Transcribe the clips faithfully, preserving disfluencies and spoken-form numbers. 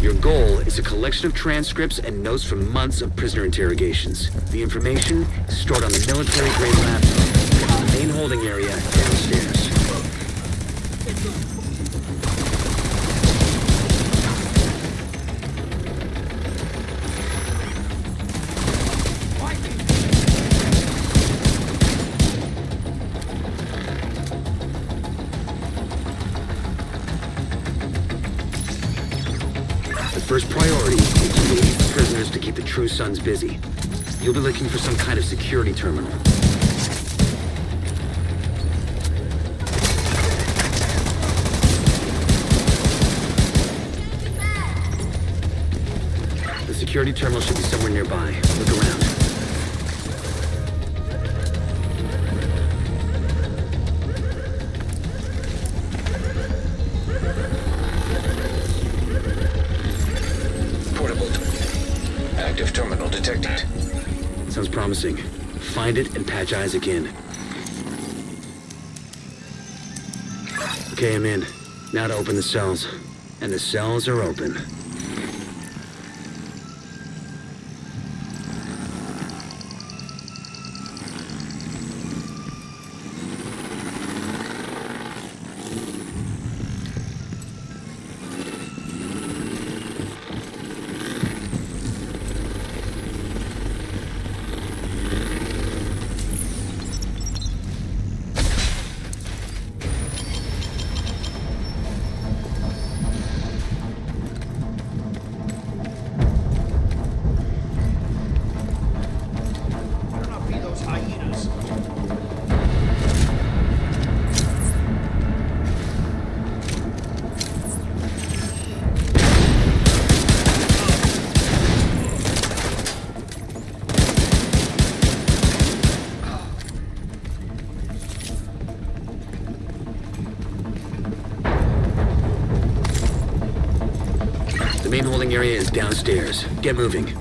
Your goal is a collection of transcripts and notes from months of prisoner interrogations. The information is stored on the military-grade laptop in the main holding area downstairs. First priority is to release the prisoners to keep the True Sons busy. You'll be looking for some kind of security terminal. The security terminal should be somewhere nearby. Look around. Terminal detected. Sounds promising. Find it and patch Isaac in. Okay, I'm in. Now to open the cells. And the cells are open. The main holding area is downstairs. Get moving.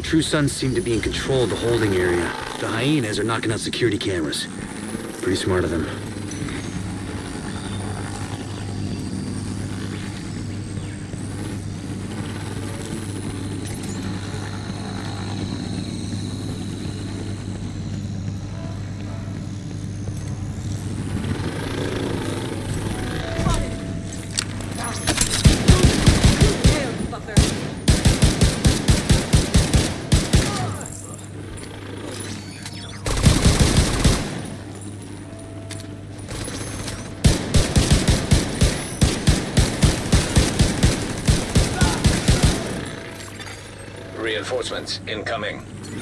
True Sons seem to be in control of the holding area. The hyenas are knocking out security cameras. Pretty smart of them. Reinforcements incoming.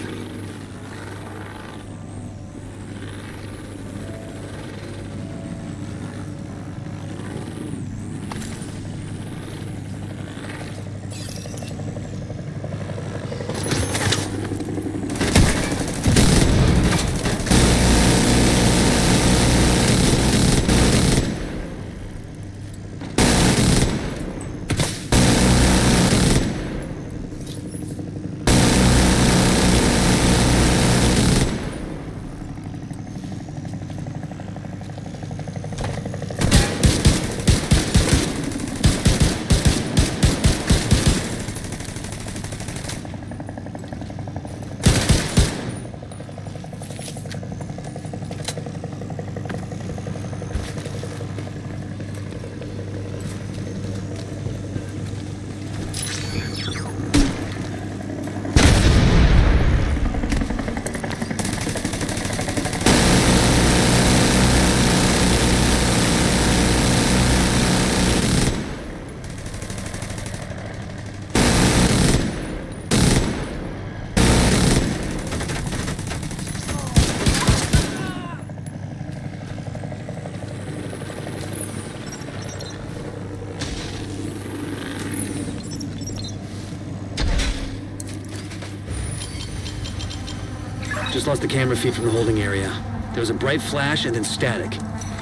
Just lost the camera feed from the holding area. There was a bright flash and then static.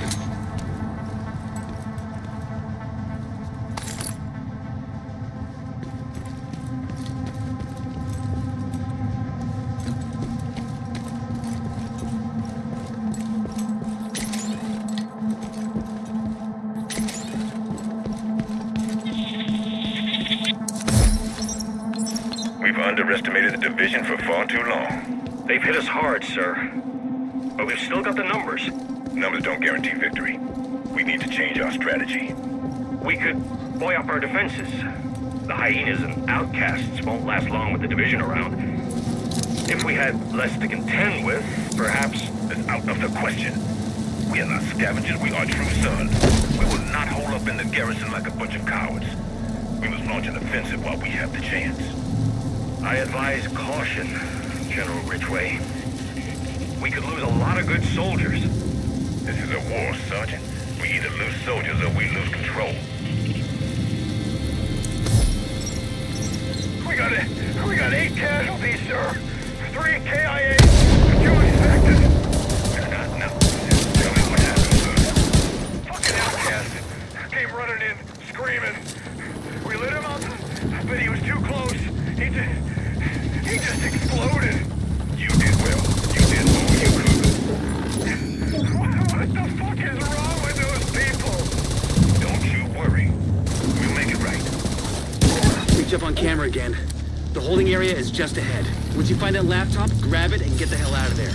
We've underestimated the division for far too long. They've hit us hard, sir. But we've still got the numbers. Numbers don't guarantee victory. We need to change our strategy. We could buoy up our defenses. The hyenas and outcasts won't last long with the division around. If we had less to contend with, perhaps... It's out of the question. We are not scavengers, we are true sons. We will not hold up in the garrison like a bunch of cowards. We must launch an offensive while we have the chance. I advise caution, General Ridgway. We could lose a lot of good soldiers. This is a war, Sergeant. We either lose soldiers or we lose control. We got it. We got eight casualties, sir. Three K I A. Two infected. Now, now, tell me what happened, sir. Fucking outcast. Came running in, screaming. We lit him up, but he was too close. He just... He just exploded. You did well. You did all you could. What, what the fuck is wrong with those people? Don't you worry. We'll make it right. Reach up on camera again. The holding area is just ahead. Once you find that laptop, grab it and get the hell out of there.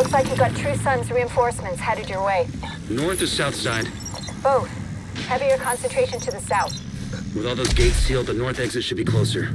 Looks like you got True Sun's reinforcements headed your way. North or south side? Both. Heavier concentration to the south. With all those gates sealed, the north exit should be closer.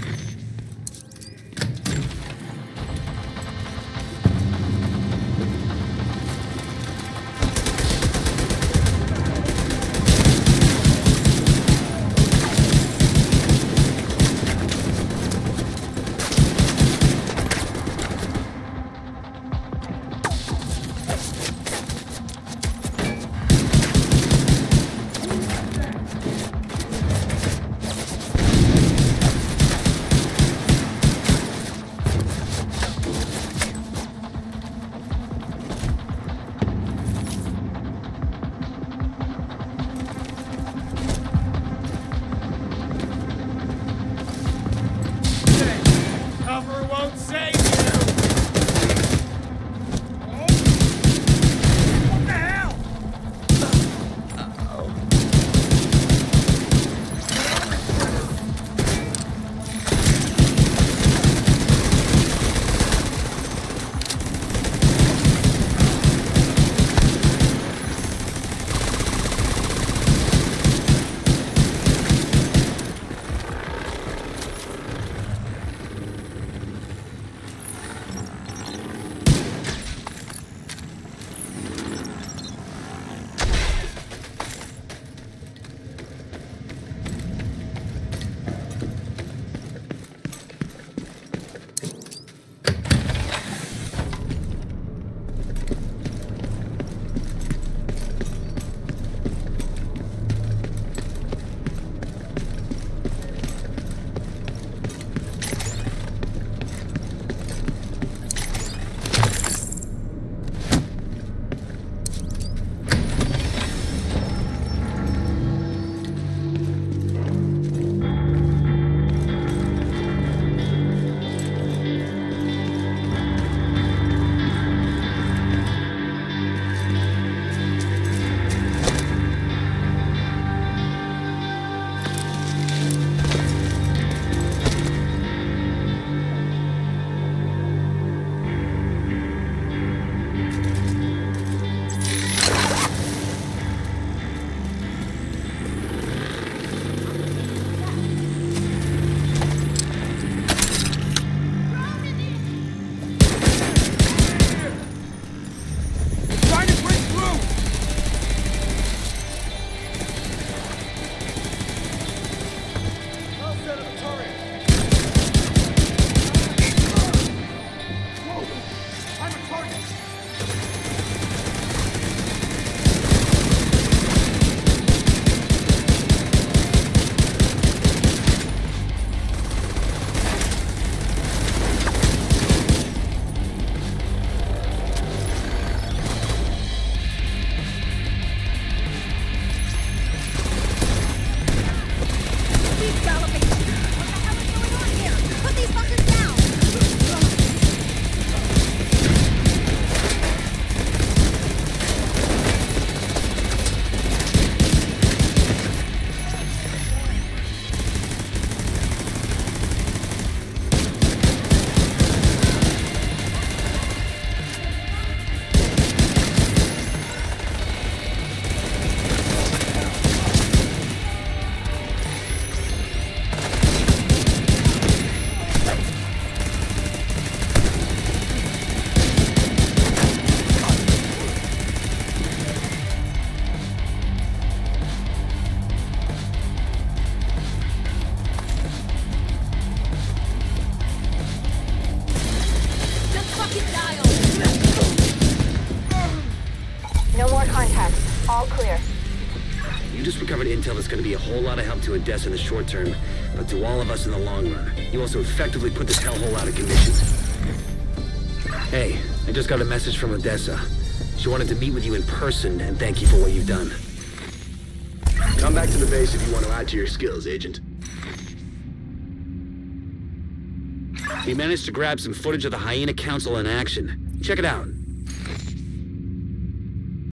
All clear. You just recovered intel that's going to be a whole lot of help to Odessa in the short term, but to all of us in the long run. You also effectively put this hellhole out of commission. Hey, I just got a message from Odessa. She wanted to meet with you in person and thank you for what you've done. Come back to the base if you want to add to your skills, Agent. We managed to grab some footage of the Hyena Council in action. Check it out.